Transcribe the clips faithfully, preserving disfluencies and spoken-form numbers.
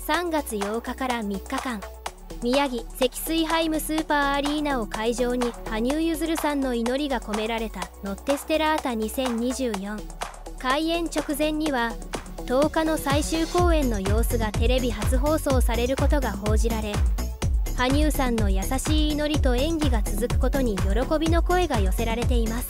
さんがつようかからみっかかん、宮城積水ハイムスーパーアリーナを会場に羽生結弦さんの祈りが込められたロッテステラータにせんにじゅうよん。開演直前にはとおかの最終公演の様子がテレビ初放送されることが報じられ、羽生さんの優しい祈りと演技が続くことに喜びの声が寄せられています。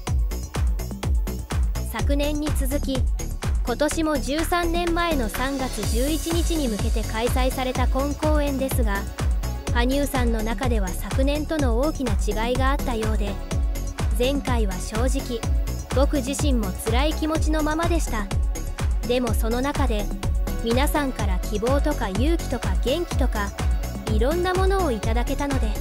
昨年に続き今年もじゅうさんねんまえのさんがつじゅういちにちに向けて開催された本公演ですが、羽生さんの中では昨年との大きな違いがあったようで、前回は正直僕自身も辛い気持ちのままでした。でもその中で皆さんから希望とか勇気とか元気とかいろんなものをいただけたので、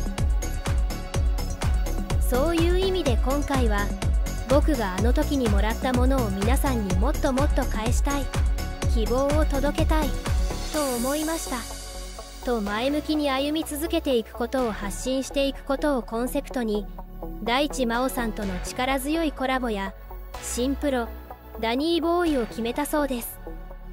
そういう意味で今回は僕があの時にもらったものを皆さんにもっともっと返したい、希望を届けたいと思いましたと、前向きに歩み続けていくことを発信していくことをコンセプトに、大地真央さんとの力強いコラボや新プロダニーボーイを決めたそうです。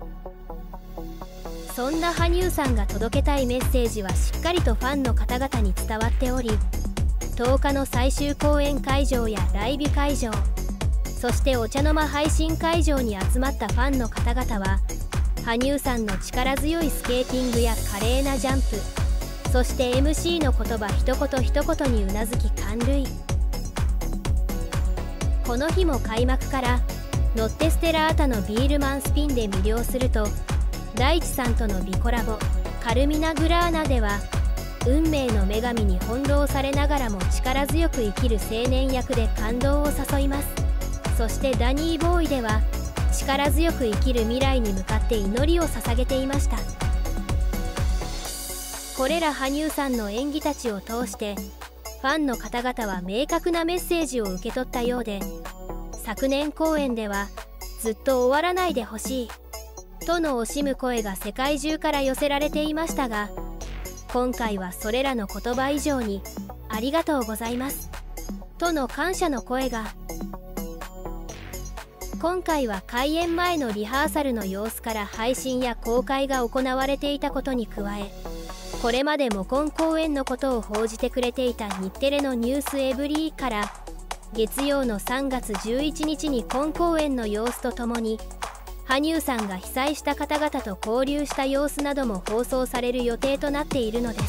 そんな羽生さんが届けたいメッセージはしっかりとファンの方々に伝わっており、とおかの最終公演会場やライブ会場、そしてお茶の間配信会場に集まったファンの方々は羽生さんの力強いスケーティングや華麗なジャンプ、そして エムシー の言葉一言一言にうなずき感涙。この日も開幕からロッテステラータのビールマンスピンで魅了すると、大地さんとのビコラボカルミナ・グラーナでは運命の女神に翻弄されながらも力強く生きる青年役で感動を誘います。そしてダニーボーイでは力強く生きる未来に向かって祈りを捧げていました。これら羽生さんの演技たちを通してファンの方々は明確なメッセージを受け取ったようで、昨年公演ではずっと終わらないでほしいとの惜しむ声が世界中から寄せられていましたが、今回はそれらの言葉以上にありがとうございますとの感謝の声が。今回は開演前のリハーサルの様子から配信や公開が行われていたことに加え、これまでも本公演のことを報じてくれていた日テレのニュースエブリーから月曜のさんがつじゅういちにちに本公演の様子とともに羽生さんが被災した方々と交流した様子なども放送される予定となっているのです。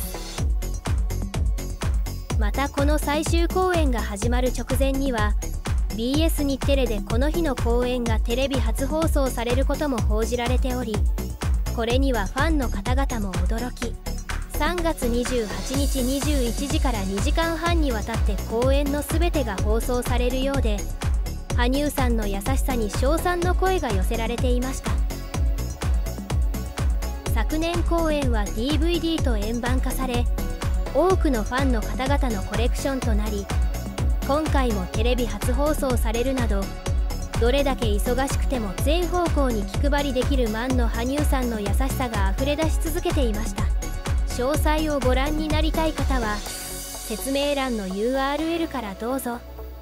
またこの最終公演が始まる直前には ビーエス 日テレでこの日の公演がテレビ初放送されることも報じられており、これにはファンの方々も驚き、さんがつにじゅうはちにちにじゅういちじからにじかんはんにわたって公演の全てが放送されるようで、羽生さんの優しさに称賛の声が寄せられていました。昨年公演は ディーブイディー と円盤化され、多くのファンの方々のコレクションとなり、今回もテレビ初放送されるなど、どれだけ忙しくても全方向に気配りできるマンの羽生さんの優しさがあふれ出し続けていました。詳細をご覧になりたい方は説明欄の ユーアールエル からどうぞ。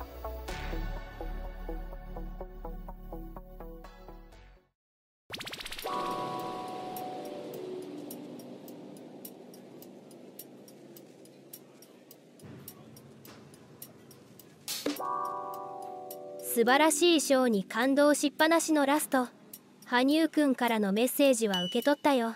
素晴らしいショーに感動しっぱなしのラスト、羽生くんからのメッセージは受け取ったよ。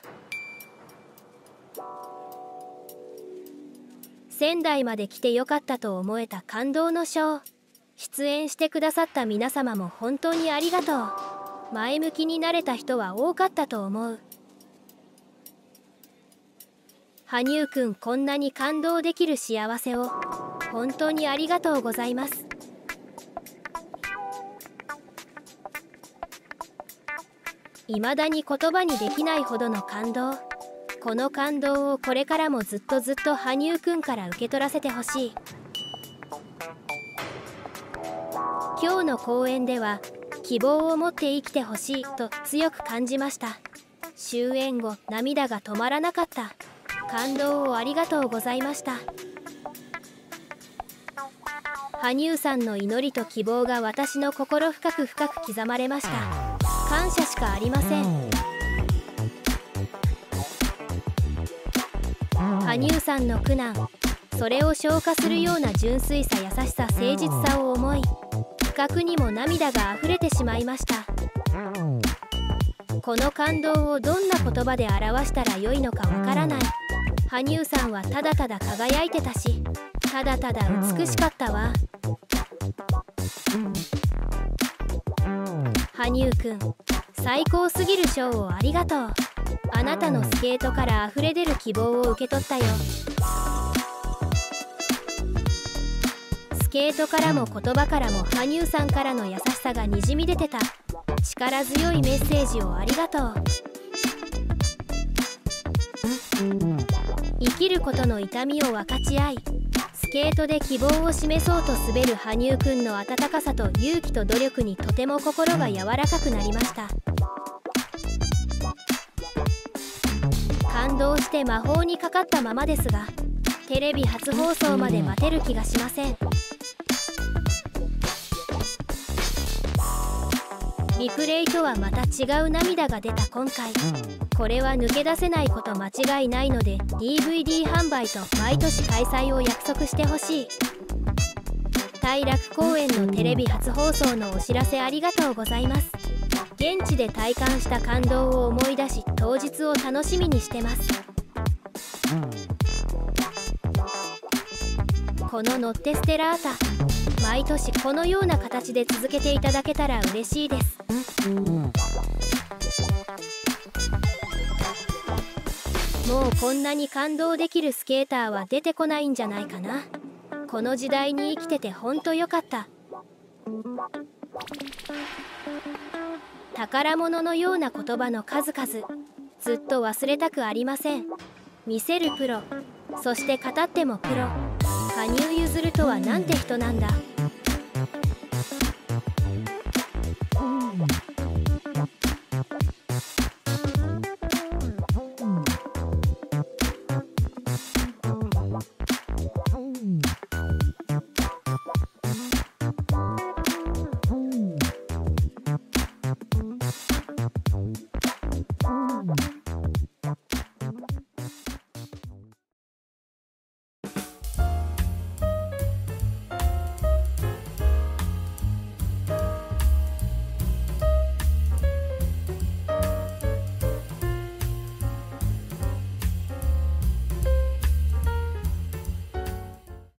仙台まで来てよかったと思えた感動のショー。出演してくださった皆様も本当にありがとう。前向きになれた人は多かったと思う。羽生くん、こんなに感動できる幸せを本当にありがとうございます。未だに言葉にできないほどの感動。この感動をこれからもずっとずっと羽生くんから受け取らせてほしい。今日の公演では希望を持って生きてほしいと強く感じました。終演後涙が止まらなかった。感動をありがとうございました。羽生さんの祈りと希望が私の心深く深く刻まれました。感謝しかありません。 羽生さんの苦難、それを消化するような純粋さ、優しさ、誠実さを思い、不覚にも涙が溢れてしまいました。この感動をどんな言葉で表したらよいのかわからない。羽生さんはただただ輝いてたし、ただただ美しかったわ。羽生くん、最高すぎるショーをありがとう。あなたのスケートから溢れ出る希望を受け取ったよ。スケートからも言葉からも羽生さんからの優しさがにじみ出てた。力強いメッセージをありがとう。生きることの痛みを分かち合い、スケートで希望を示そうと滑る羽生くんの温かさと勇気と努力にとても心が柔らかくなりました。感動して魔法にかかったままですが、テレビ初放送まで待てる気がしません。リプレイとはまた違う涙が出た今回。これは抜け出せないこと間違いないので ディーブイディー 販売と毎年開催を約束してほしい。大楽公演のテレビ初放送のお知らせありがとうございます。現地で体感した感動を思い出し、当日を楽しみにしてます。このノッテステラータ、毎年このような形で続けていただけたら嬉しいです。もうこんなに感動できるスケーターは出てこないんじゃないかな。この時代に生きててほんとよかった。宝物のような言葉の数々、ずっと忘れたくありません。見せるプロ、そして語ってもプロ。羽生結弦とはなんて人なんだ。